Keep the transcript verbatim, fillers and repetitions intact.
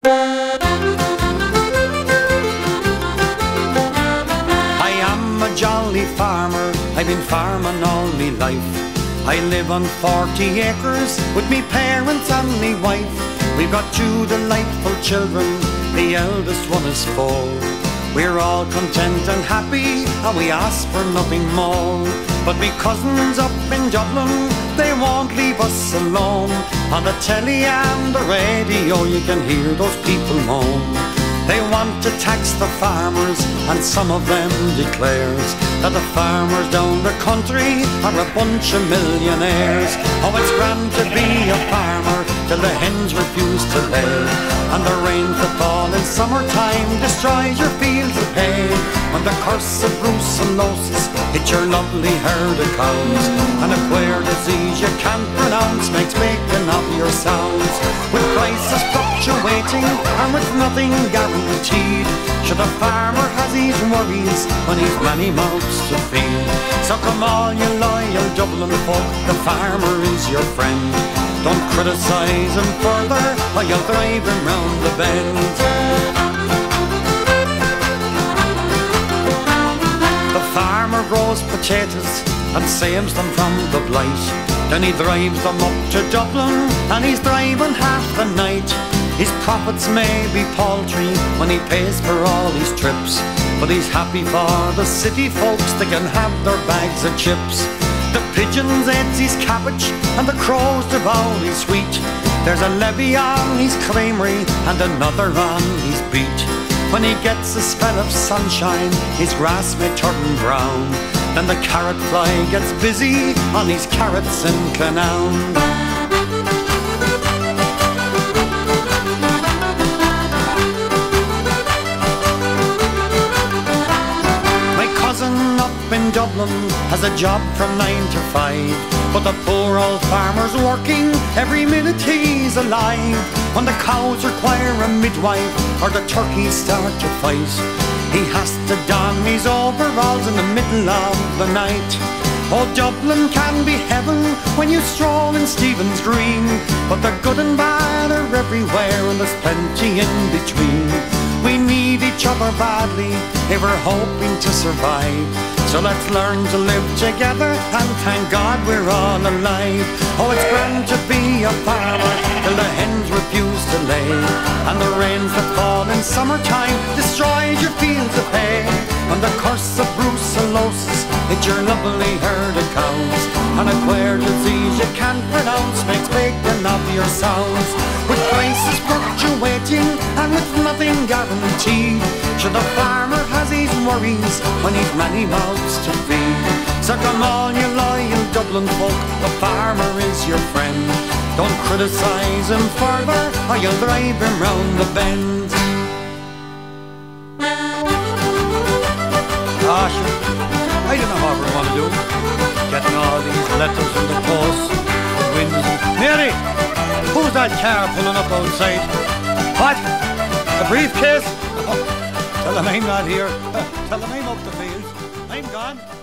I am a jolly farmer, I've been farming all me life. I live on forty acres with me parents and me wife. We've got two delightful children, the eldest one is four. We're all content and happy, and we ask for nothing more. But me cousins up in Dublin, they won't leave us alone. On the telly and the radio you can hear those people moan. They want to tax the farmers, and some of them declares that the farmers down the country are a bunch of millionaires. Oh, it's grand to be a farmer till the hens refuse to lay, and the rain that fall in summertime destroys your fields of hay. When the curse of brucellosis hits your lovely herd of cows, and a queer disease you can't pronounce makes making of your sounds. With prices fluctuating and with nothing guaranteed, sure the farmer has his worries when he's many mouths to feed. So come all you loyal Dublin folk, the farmer is your friend. Don't criticise him further or you'll drive him round the bend. The farmer grows potatoes and saves them from the blight. Then he drives them up to Dublin and he's driving half the night. His profits may be paltry when he pays for all his trips, but he's happy for the city folks that can have their bags of chips. The pigeons eat his cabbage and the crows devour his wheat. There's a levy on his creamery and another on his beet. When he gets a spell of sunshine, his grass may turn brown. Then the carrot fly gets busy on his carrots in Clonown. In Dublin has a job from nine to five, but the poor old farmer's working every minute he's alive. When the cows require a midwife or the turkeys start to fight, he has to don his overalls in the middle of the night. Oh, Dublin can be heaven when you stroll in Stephen's Green, but the good and bad are everywhere and there's plenty in between. We need each other badly if we're hoping to survive. So let's learn to live together and thank God we're all alive. Oh, it's grand to be a farmer till the hens refuse to lay, and the rains that fall in summertime destroys your fields of hay. And the curse of brucellosis hits your lovely herd of cows, and a queer disease you can't pronounce makes bacon of your sounds. With prices fluctuating and with nothing guaranteed, sure the farmer has his worries when he's many mouths to feed. So come all you loyal Dublin folk, the farmer is your friend. Don't criticise him further or you'll drive him round the bend. Ah, sure. I don't know what we want to do. Getting all these letters in the post, the winds and... Mary! Who's that car pulling up outside? What? A briefcase? Oh, tell them I'm not here. Tell them I'm up the field. I'm gone.